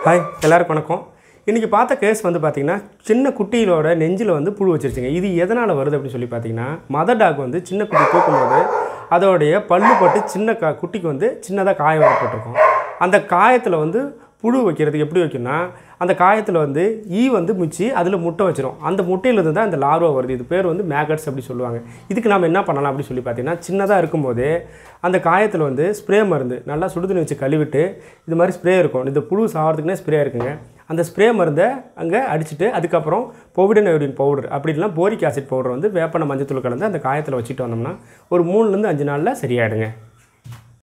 Hi எல்லாருக்கும் வணக்கம். இன்றைக்கி பார்த்த கேஸ் வந்து பார்த்திங்கன்னா சின்ன குட்டியிலோட நெஞ்சில் வந்து புழு வச்சிருச்சுங்க. இது எதனால் வருது அப்படின்னு சொல்லி பார்த்தீங்கன்னா, மதர் டாக் வந்து சின்ன குட்டி தூக்கும்போது அதோடைய பல்லு பட்டு சின்ன குட்டிக்கு வந்து சின்னதாக காயம் ஏற்பட்டிருக்கும். அந்த காயத்தில் வந்து புழு வைக்கிறதுக்கு எப்படி வைக்கணும்னா, அந்த காயத்தில் வந்து வந்து மிச்சி அதில் முட்டை வச்சிரும். அந்த முட்டையிலேருந்து தான் இந்த லார்வா வருது. இது பேர் வந்து மேகட்ஸ் அப்படி சொல்லுவாங்க. இதுக்கு நம்ம என்ன பண்ணலாம் அப்படின்னு சொல்லி பார்த்தீங்கன்னா, சின்னதாக இருக்கும்போதே அந்த காயத்தில் வந்து ஸ்ப்ரே மருந்து நல்லா சுடுதண்ணி வச்சு கழுவிட்டு இது மாதிரி ஸ்ப்ரே இருக்கும். இந்த புழு சாகிறதுக்குனே ஸ்ப்ரே இருக்குங்க. அந்த ஸ்ப்ரே மருந்தை அங்கே அடிச்சுட்டு அதுக்கப்புறம் போவிடன் அயோடின் பவுடர் அப்படி இல்லைனா போரிக் ஆசிட் பவுடர் வந்து வேப்பெண்ணெய் மஞ்சத்தூள் கலந்து அந்த காயத்தில் வச்சுட்டு வந்தோம்னா ஒரு 3 to 5 நாளில் சரியாயிடுங்க.